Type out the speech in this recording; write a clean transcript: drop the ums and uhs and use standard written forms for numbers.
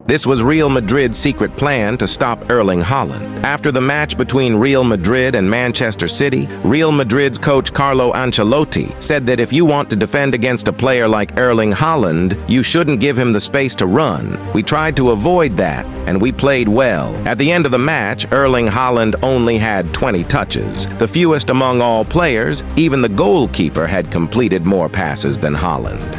This was Real Madrid's secret plan to stop Erling Haaland. After the match between Real Madrid and Manchester City, Real Madrid's coach Carlo Ancelotti said that if you want to defend against a player like Erling Haaland, you shouldn't give him the space to run. We tried to avoid that, and we played well. At the end of the match, Erling Haaland only had 20 touches, the fewest among all players. Even the goalkeeper had completed more passes than Haaland.